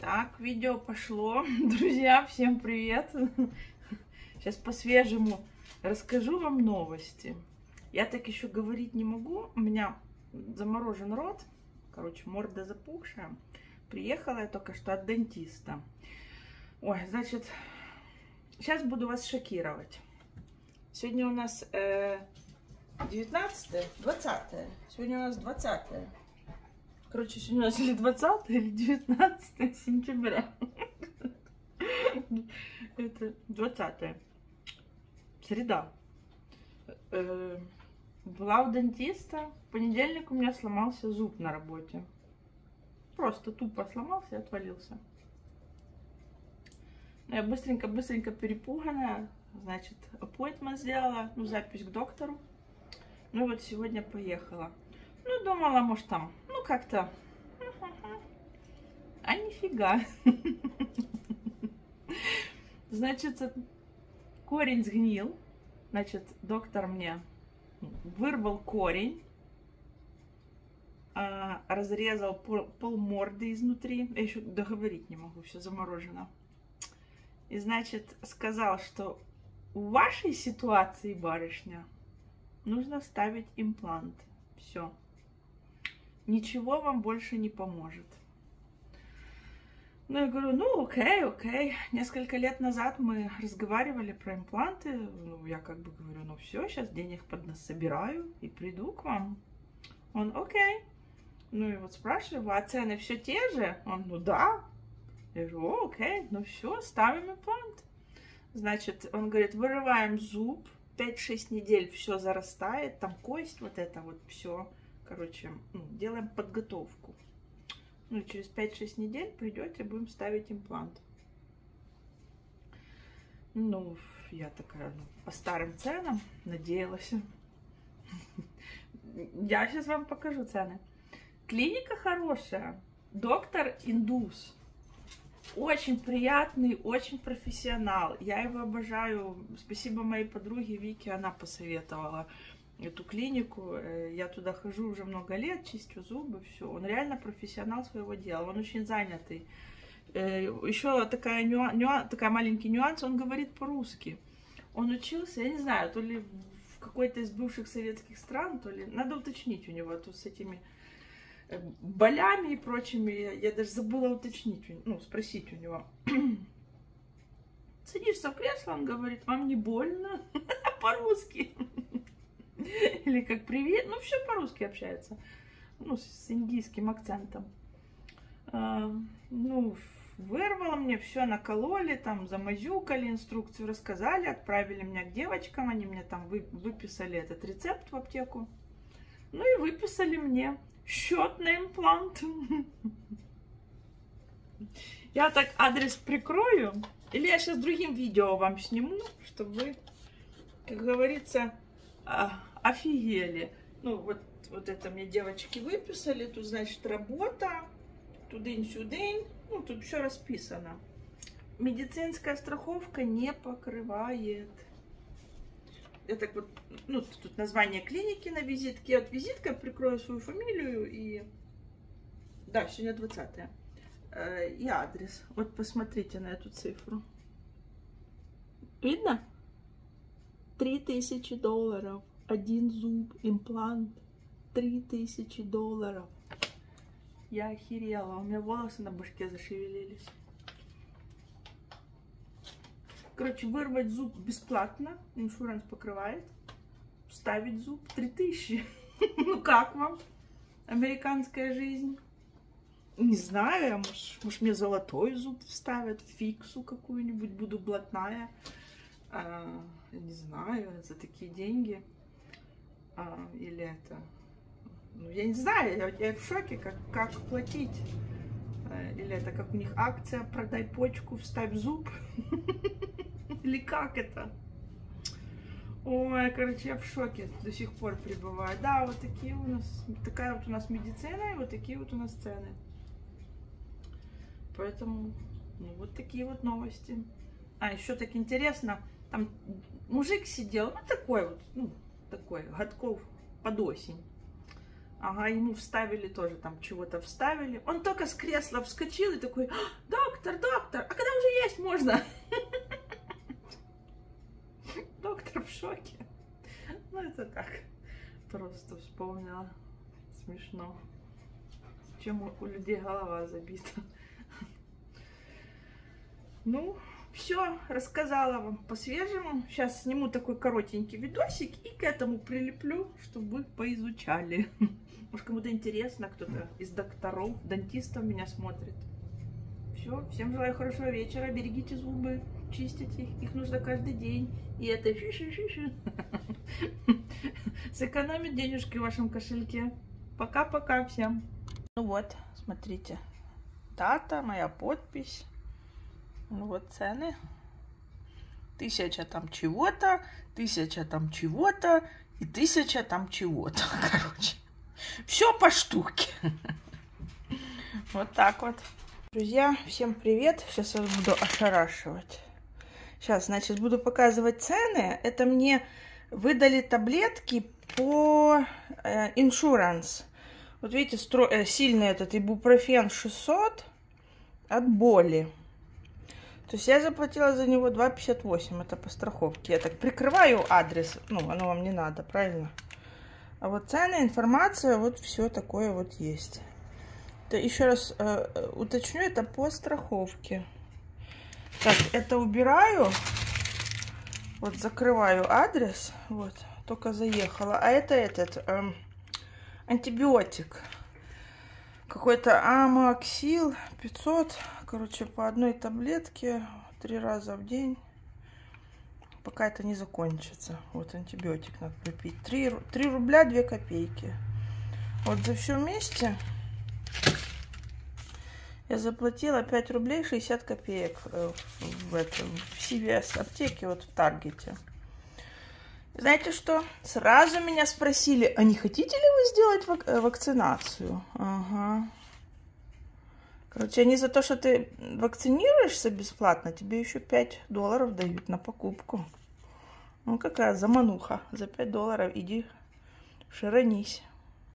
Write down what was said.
Так, видео пошло. Друзья, всем привет. Сейчас по-свежему расскажу вам новости. Я так еще говорить не могу. У меня заморожен рот. Короче, морда запухшая. Приехала я только что от дентиста. Ой, значит, сейчас буду вас шокировать. Сегодня у нас 19-е, 20-е. Сегодня у нас 20-е. Короче, сегодня у нас или 20 или 19 сентября. Это 20-е. Среда. Была у дентиста. В понедельник у меня сломался зуб на работе. Просто тупо сломался и отвалился. Я быстренько перепуганная. Значит, аппоинтмент сделала. Ну, запись к доктору. Ну, вот сегодня поехала. Ну, думала, может, там, ну, как-то. А нифига. Значит, корень сгнил. Значит, доктор мне вырвал корень, разрезал пол морды изнутри. Я еще договорить не могу, все заморожено. И, значит, сказал, что в вашей ситуации, барышня, нужно ставить имплант. Все. Ничего вам больше не поможет. Ну, я говорю, ну, окей. Несколько лет назад мы разговаривали про импланты. Ну, я как бы говорю, ну, все, сейчас денег поднасобираю и приду к вам. Он, окей. Ну, и вот спрашиваю, а цены все те же? Он, ну, да. Я говорю, окей, ну, все, ставим имплант. Значит, он говорит, вырываем зуб, 5-6 недель все зарастает, там кость вот это вот, все. Короче, ну, делаем подготовку. Ну, и через 5-6 недель придете, будем ставить имплант. Ну, я такая, ну, по старым ценам надеялась. Я сейчас вам покажу цены. Клиника хорошая. Доктор индус. Очень приятный, очень профессионал. Я его обожаю. Спасибо моей подруге Вике, она посоветовала эту клинику. Я туда хожу уже много лет, чистю зубы, все. Он реально профессионал своего дела. Он очень занятый. Еще такая маленький нюанс. Он говорит по-русски. Он учился, я не знаю, то ли в какой-то из бывших советских стран, то ли... Надо уточнить у него, тут с этими болями и прочими. Я даже забыла уточнить, ну, спросить у него. Садишься в кресло, он говорит, вам не больно? По-русски. Или как привет. Ну, все по-русски общается. Ну, с индийским акцентом. Ну, вырвало мне, все накололи, там, замазюкали, инструкцию рассказали, отправили меня к девочкам, они мне там выписали этот рецепт в аптеку. Ну, и выписали мне счет на имплант. Я так адрес прикрою. Или я сейчас другим видео вам сниму, чтобы вы, как говорится, офигели. Ну, вот это мне девочки выписали. Тут, значит, работа. Тудынь-сюдынь. Ну, тут все расписано. Медицинская страховка не покрывает. Я так вот, ну, тут название клиники на визитке. От визитка прикрою свою фамилию и... Да, сегодня 20-е. И адрес. Вот посмотрите на эту цифру. Видно? $3000. Один зуб, имплант. $3000. Я охерела. У меня волосы на башке зашевелились. Короче, вырвать зуб бесплатно. Иншуранс покрывает. Вставить зуб 3000. Ну как вам? Американская жизнь. Не знаю, может мне золотой зуб вставят, фиксу какую-нибудь, буду блатная. Не знаю, за такие деньги. Или это... Ну, я не знаю, я в шоке, как платить. Или это как у них акция, продай почку, вставь зуб. Или как это? Ой, короче, я в шоке до сих пор пребываю. Да, вот такие у нас, такая вот у нас медицина, и вот такие вот у нас цены. Поэтому, ну, вот такие вот новости. Еще так интересно, там мужик сидел, ну, такой вот, ну, такой, годков под осень. Ага, ему вставили тоже, там чего-то вставили. Он только с кресла вскочил и такой: доктор, доктор, а когда уже есть можно? Доктор в шоке. Ну, это так, просто вспомнила. Смешно. Чем у людей голова забита. Ну, все, рассказала вам по-свежему. Сейчас сниму такой коротенький видосик и к этому прилеплю, чтобы вы поизучали. Может, кому-то интересно, кто-то из докторов, дантистов меня смотрит. Все, всем желаю хорошего вечера. Берегите зубы, чистите их нужно каждый день. И это ши-ши-ши-ши сэкономит денежки в вашем кошельке. Пока-пока всем. Ну вот, смотрите. Дата, моя подпись. Ну вот цены. 1000 там чего-то, 1000 там чего-то и 1000 там чего-то. Короче, все по штуке. Вот так вот. Друзья, всем привет. Сейчас я вас буду ошарашивать. Сейчас, значит, буду показывать цены. Это мне выдали таблетки по иншуранс. Вот видите, сильный этот ибупрофен 600 от боли. То есть я заплатила за него 2,58. Это по страховке. Я так прикрываю адрес. Ну, оно вам не надо, правильно? А вот цены, информация, вот все такое вот есть. Это, еще раз уточню, это по страховке. Так, это убираю. Вот закрываю адрес. Вот, только заехала. А это этот антибиотик. Какой-то амоксил 500. Короче, по одной таблетке 3 раза в день. Пока это не закончится. Вот антибиотик надо попить. 3 рубля 2 копейки. Вот за все вместе я заплатила 5 рублей 60 копеек в CVS аптеке, вот в Таргете. Знаете что? Сразу меня спросили, а не хотите ли вы сделать вакцинацию? Ага. Короче, они за то, что ты вакцинируешься бесплатно, тебе еще $5 дают на покупку. Ну, какая замануха. За $5 иди широнись.